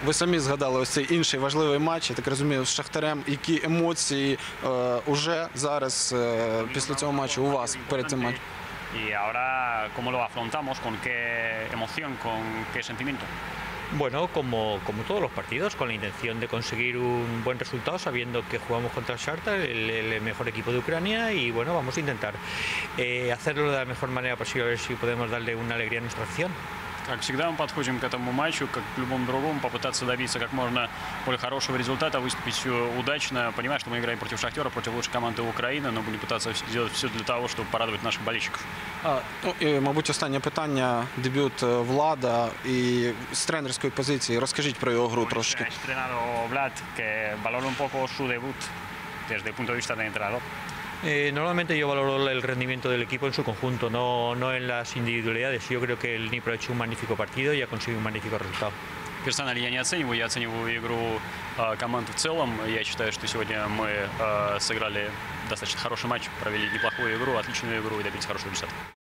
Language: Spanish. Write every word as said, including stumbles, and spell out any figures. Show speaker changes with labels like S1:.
S1: Ви самі згадали ось цей інший важливий матч, я так розумію, з Шахтарем. Які емоції е, уже зараз е, після цього матчу у вас перед цим матчем?
S2: Y ahora, ¿cómo lo afrontamos? ¿Con qué emoción? ¿Con qué sentimiento?
S3: Bueno, como, como todos los partidos, con la intención de conseguir un buen resultado, sabiendo que jugamos contra el Shakhtar, el, el mejor equipo de Ucrania, y bueno, vamos a intentar eh, hacerlo de la mejor manera posible, a ver si podemos darle una alegría a nuestra afición.
S2: Как всегда, мы подходим к этому матчу, как к любому другому, попытаться добиться как можно более хорошего результата, выступить удачно, понимая, что мы играем против Шахтера, против лучшей команды Украины, но будем пытаться сделать все для того, чтобы порадовать наших болельщиков.
S1: А, ну, і, мабуть, останнє питання, дебют е, Влада, і з тренерської позиції. Розкажіть про його гру трошки.
S2: Ha estrenado Vlad, que valora un poco su debut desde el punto de vista del entrenador.
S3: Eh, normalmente yo valoro el rendimiento del equipo en su conjunto, no, no en las individualidades. Yo creo que el Dnipro ha hecho un magnífico partido y ha conseguido un magnífico resultado.
S2: Персонально я не оцениваю, я оцениваю игру э, команды в целом. Я считаю, что сегодня мы э, сыграли достаточно хороший матч, провели неплохую игру, отличную игру и добились хорошего результата.